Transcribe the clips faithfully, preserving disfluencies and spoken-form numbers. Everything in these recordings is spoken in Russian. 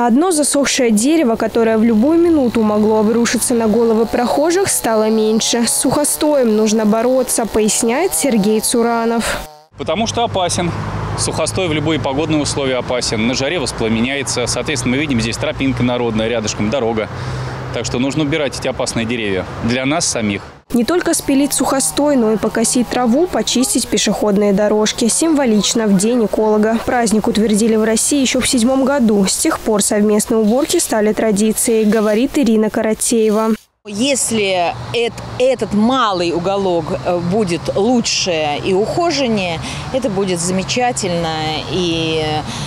На одно засохшее дерево, которое в любую минуту могло обрушиться на головы прохожих, стало меньше. С сухостоем нужно бороться, поясняет Сергей Цуранов. Потому что опасен. Сухостой в любые погодные условия опасен. На жаре воспламеняется. Соответственно, мы видим здесь тропинка народная, рядышком дорога. Так что нужно убирать эти опасные деревья для нас самих. Не только спилить сухостой, но и покосить траву, почистить пешеходные дорожки. Символично в День эколога. Праздник утвердили в России еще в седьмом году. С тех пор совместные уборки стали традицией, говорит Ирина Каратеева. Если этот малый уголок будет лучше и ухоженнее, это будет замечательно и,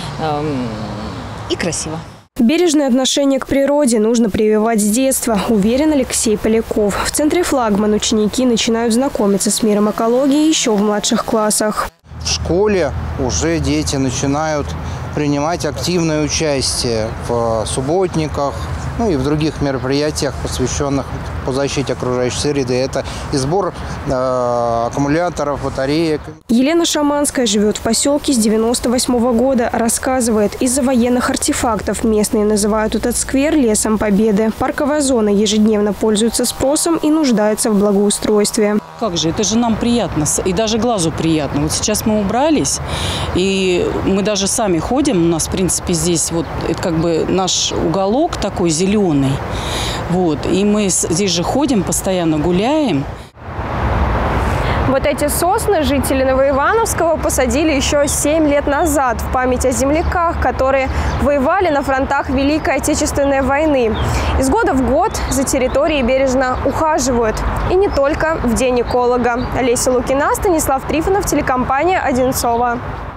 и красиво. Бережное отношение к природе нужно прививать с детства, уверен Алексей Поляков. В центре «Флагман» ученики начинают знакомиться с миром экологии еще в младших классах. В школе уже дети начинают принимать активное участие в субботниках, ну и в других мероприятиях, посвященных по защите окружающей среды. Это и сбор э, аккумуляторов, батареек. Елена Шаманская живет в поселке с девяносто восьмого года. Рассказывает, из-за военных артефактов местные называют этот сквер лесом Победы. Парковая зона ежедневно пользуется спросом и нуждается в благоустройстве. Как же, это же нам приятно, и даже глазу приятно. Вот сейчас мы убрались, и мы даже сами ходим. У нас, в принципе, здесь вот это как бы наш уголок такой зеленый. Вот, и мы здесь же ходим, постоянно гуляем. Вот эти сосны жители Новоивановского посадили еще семь лет назад в память о земляках, которые воевали на фронтах Великой Отечественной войны. Из года в год за территорией бережно ухаживают. И не только в День эколога. Олеся Лукина, Станислав Трифонов, телекомпания «Одинцово».